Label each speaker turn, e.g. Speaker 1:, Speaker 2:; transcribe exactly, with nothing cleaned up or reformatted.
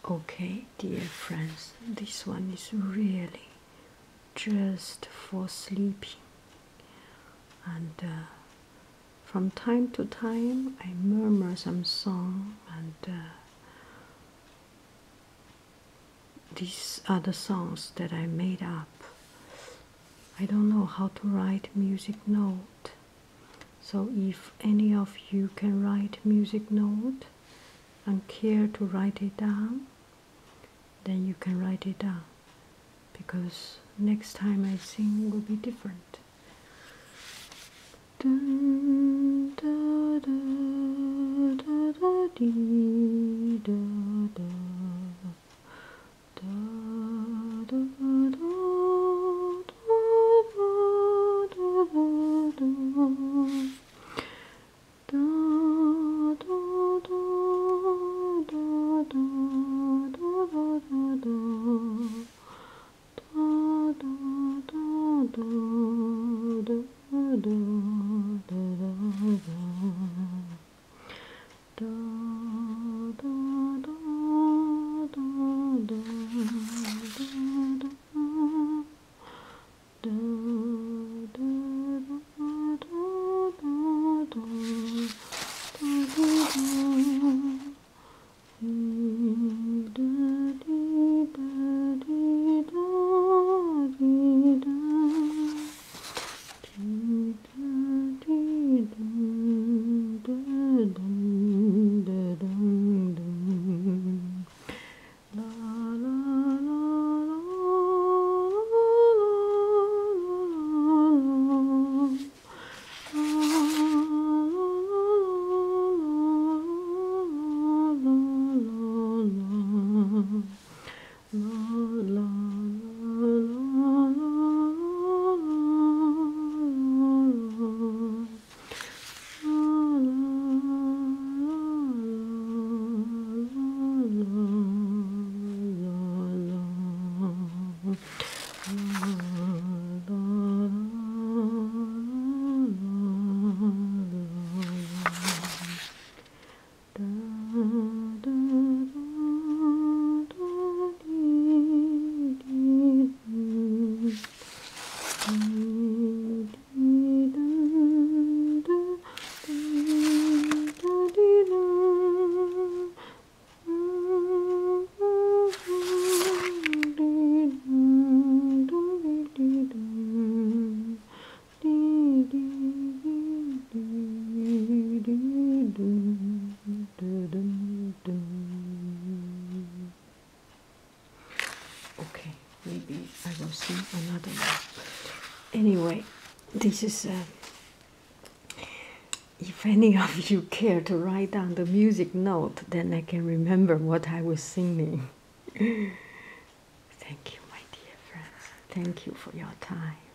Speaker 1: Okay, dear friends, this one is really just for sleeping. And uh, from time to time, I murmur some song, and uh, these are the songs that I made up. I don't know how to write music note. So if any of you can write music note and care to write it down, then you can write it down, because next time I sing will be different. Dun, da, da, da, da, dee, da, da, da, da, da, da, da, da, da. Da, da, da, da, da, da, da, da, da. Da, da, da, da, da, da, da, da, da. Da, da, da, da, da, da, da. Da, da, da, da, da, Okay, maybe I will sing another one. Anyway, this is, uh, if any of you care to write down the music note, then I can remember what I was singing. Thank you, my dear friends. Thank you for your time.